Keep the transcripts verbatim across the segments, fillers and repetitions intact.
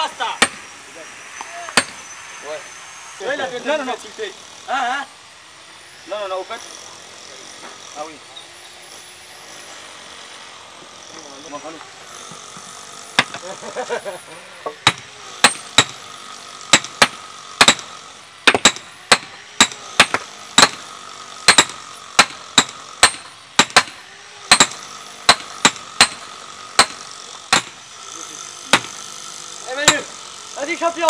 basta. Ouais. Ouais, il a fait non, non, non. Hein, hein? Non, non, non, au fait. Ah oui. Non, allô. Eh Manu, vas-y champion.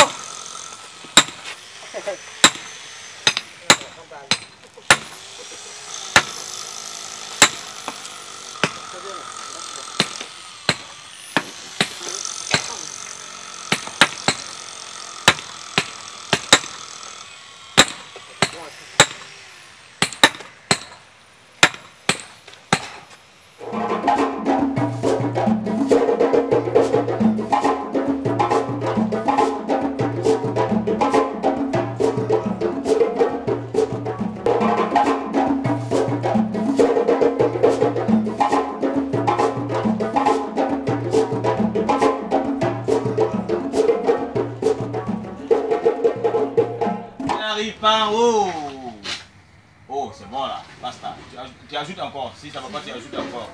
Pas, oh, oh c'est bon là, basta. Tu, tu ajoutes encore, si ça va pas, tu ajoutes encore.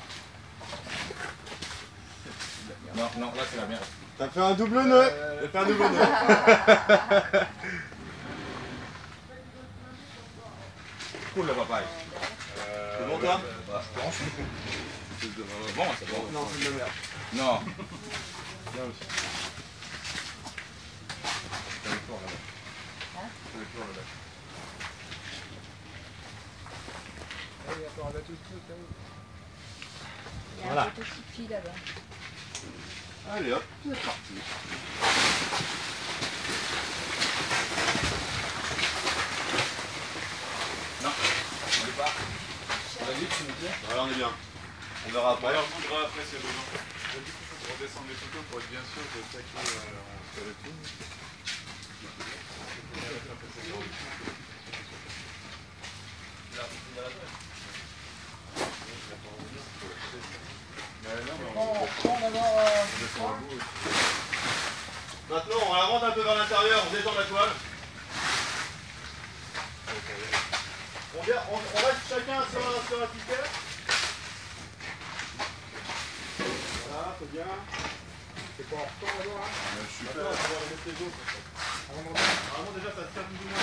Non, non, là c'est la merde. T'as fait un double nœud. T'as fait un double nœud. Cool le papaye. Euh, c'est bon toi? Bah, je pense. C'est bon, c'est bon. Non, c'est de la merde. Non. Bien aussi. T'as le tour là-bas. Hein? T'as le tour là-bas. Il y a encore un bateau de Il y a Voilà. un bateau de fille là-bas. Allez hop, c'est parti. Non, on est pas. Vas-y, tu me dis. Voilà, on est bien. On verra après. Alors, on verra après c'est besoin. Du coup, il faut redescendre les photos pour être bien sûr de taquer euh, sur le tout. Maintenant, on la rentre un peu vers l'intérieur, on détend la toile. On, vient, on, on reste chacun sur, sur la piquette. Voilà, c'est bien. C'est quoi en retour là-bas hein? Super. Maintenant, on va mettre les autres. Vraiment, déjà, ça se tient plus ou moins.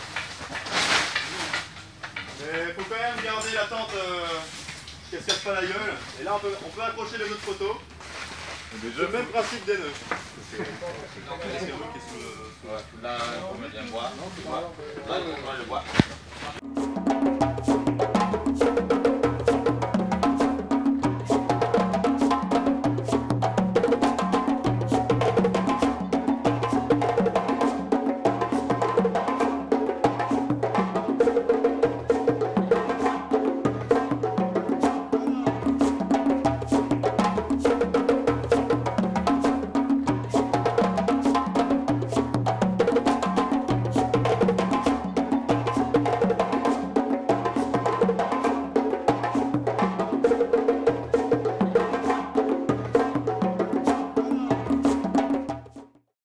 Mais il faut quand même garder la tente euh, qu'elle se casse pas la gueule. Et là, on peut, on peut accrocher les autres photos. C'est le même principe des nœuds. C'est le qui est sous le. Là, on met bien le bois. Là, on met le bois.